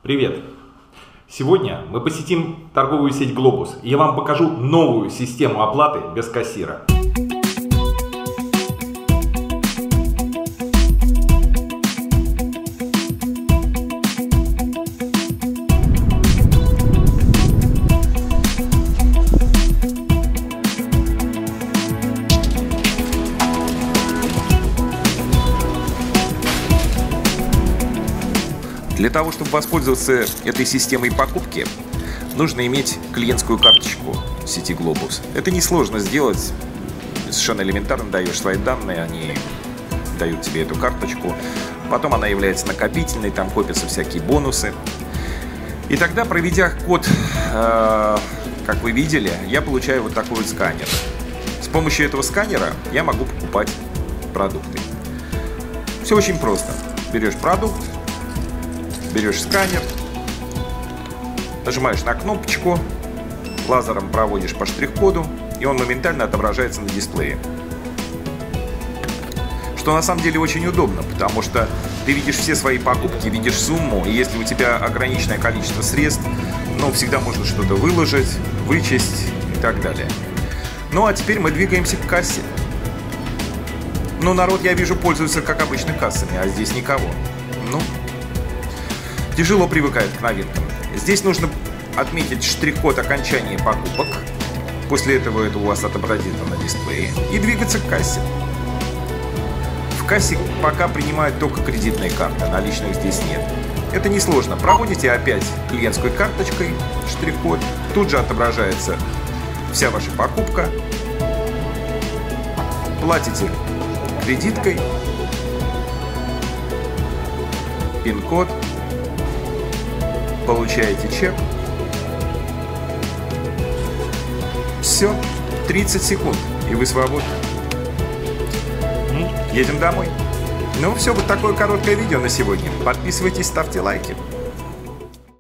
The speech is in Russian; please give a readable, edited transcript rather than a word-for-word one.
Привет! Сегодня мы посетим торговую сеть Globus, и я вам покажу новую систему оплаты без кассира. Для того, чтобы воспользоваться этой системой покупки, нужно иметь клиентскую карточку сети Globus. Это несложно сделать, совершенно элементарно даешь свои данные, они дают тебе эту карточку. Потом она является накопительной, там копятся всякие бонусы. И тогда, проведя код, как вы видели, я получаю вот такой вот сканер. С помощью этого сканера я могу покупать продукты. Все очень просто. Берешь продукт, берешь сканер, нажимаешь на кнопочку, лазером проводишь по штрих-коду, и он моментально отображается на дисплее. Что на самом деле очень удобно, потому что ты видишь все свои покупки, видишь сумму, и если у тебя ограниченное количество средств, всегда можно что-то выложить, вычесть и так далее. Ну а теперь мы двигаемся к кассе. Народ, я вижу, пользуется как обычно кассами, а здесь никого. Тяжело привыкает к новинкам. Здесь нужно отметить штрих-код окончания покупок. После этого это у вас отобразится на дисплее. И двигаться к кассе. В кассе пока принимают только кредитные карты, наличных здесь нет. Это несложно. Проводите опять клиентской карточкой штрих-код. Тут же отображается вся ваша покупка. Платите кредиткой. Пин-код. Получаете чек. Все, 30 секунд, и вы свободны. Едем домой. Все, вот такое короткое видео на сегодня. Подписывайтесь, ставьте лайки.